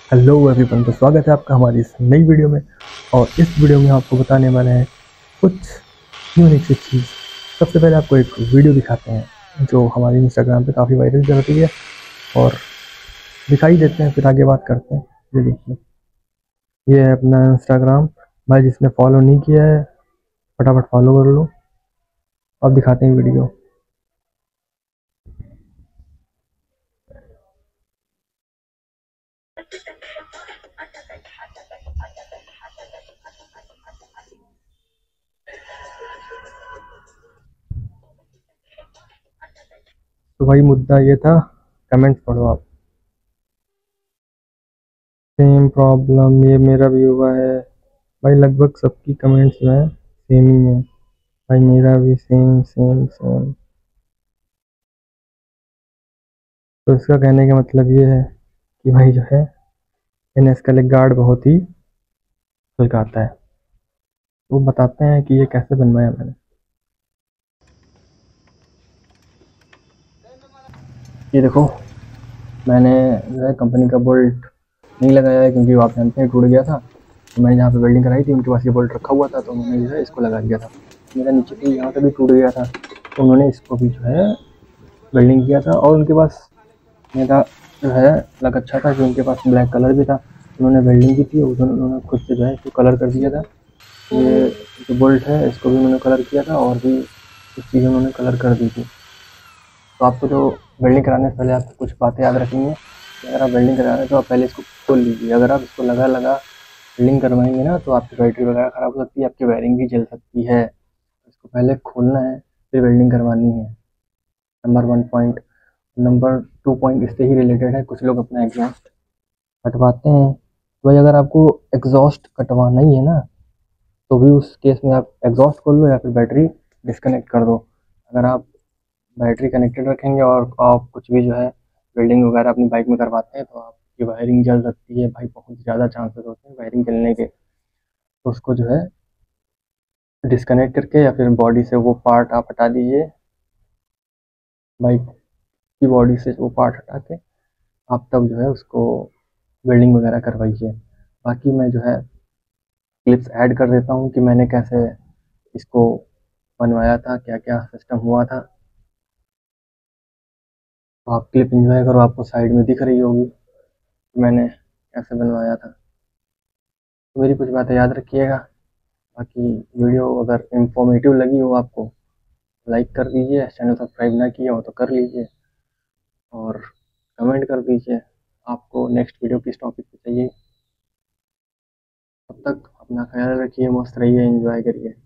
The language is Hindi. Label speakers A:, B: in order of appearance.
A: हेलो एवरीवन, तो स्वागत है आपका हमारी इस नई वीडियो में। और इस वीडियो में आपको बताने वाले हैं कुछ यूनिक सी चीज़। सबसे पहले आपको एक वीडियो दिखाते हैं जो हमारे इंस्टाग्राम पे काफ़ी वायरल चल रही है, और दिखाई देते हैं, फिर आगे बात करते हैं। ये देखिए, ये है अपना इंस्टाग्राम। भाई जिसने फॉलो नहीं किया है फटाफट फॉलो कर लो। अब दिखाते हैं वीडियो। तो भाई मुद्दा ये था, कमेंट्स पढ़ो आप। सेम प्रॉब्लम ये मेरा भी हुआ है भाई, लगभग सबकी कमेंट्स जो है सेम ही है भाई, मेरा भी सेम सेम सेम। तो इसका कहने का मतलब ये है कि भाई जो है एनएसकेएल एक गार्ड बहुत ही सुलगाता है। वो बताते हैं कि ये कैसे बनवाया मैंने। ये देखो, मैंने जो है कंपनी का बोल्ट नहीं लगाया है क्योंकि वो आप जानते हैं टूट गया था। तो मैंने जहाँ पे वेल्डिंग कराई थी उनके पास ये बोल्ट रखा हुआ था, तो उन्होंने जो है इसको लगा दिया था। मेरा नीचे भी यहाँ से भी टूट गया था, तो उन्होंने इसको भी जो है वेल्डिंग किया था। और उनके पास मेरा जो है लग अच्छा था कि उनके पास ब्लैक कलर भी था, उन्होंने वेल्डिंग की थी। उन्होंने खुद से जो है इसको कलर कर दिया था। ये जो बोल्ट है इसको भी उन्होंने कलर किया था, और भी कुछ चीज़ें उन्होंने कलर कर दी थी। तो आपको जो वेल्डिंग कराने से पहले आपको कुछ बातें याद रखनी है कि अगर आप वेल्डिंग करा रहे हैं तो आप पहले इसको खोल लीजिए। अगर आप इसको लगा लगा वेल्डिंग करवाएंगे ना तो आपकी बैटरी वगैरह ख़राब हो सकती है, आपकी वायरिंग भी जल सकती है। इसको पहले खोलना है, फिर वेल्डिंग करवानी है। Number 1 point. नंबर 2 पॉइंट इससे ही रिलेटेड है। कुछ लोग अपना एग्जॉस्ट कटवाते हैं, तो भाई अगर आपको एग्जॉस्ट कटवाना ही है ना तो भी उस केस में आप एग्जॉस्ट खोल लो या फिर बैटरी डिस्कनेक्ट कर दो। अगर आप बैटरी कनेक्टेड रखेंगे और आप कुछ भी जो है वेल्डिंग वगैरह अपनी बाइक में करवाते हैं तो आपकी वायरिंग जल सकती है भाई, बहुत ज़्यादा चांसेस होते हैं वायरिंग जलने के। तो उसको जो है डिस्कनेक्ट करके या फिर बॉडी से वो पार्ट आप हटा दीजिए, बाइक की बॉडी से वो पार्ट हटा के आप तब जो है उसको वेल्डिंग वगैरह करवाइए। बाकी मैं जो है क्लिप्स ऐड कर देता हूँ कि मैंने कैसे इसको बनवाया था, क्या क्या सिस्टम हुआ था। तो आप क्लिप एंजॉय करो, आपको साइड में दिख रही होगी कि मैंने कैसे बनवाया था। तो मेरी कुछ बातें याद रखिएगा। बाकी वीडियो अगर इंफॉर्मेटिव लगी हो आपको तो लाइक कर दीजिए, चैनल सब्सक्राइब ना किया हो तो कर लीजिए, और कमेंट कर दीजिए आपको नेक्स्ट वीडियो किस टॉपिक पे चाहिए। तब तक अपना ख्याल रखिए, मस्त रहिए, एंजॉय करिए।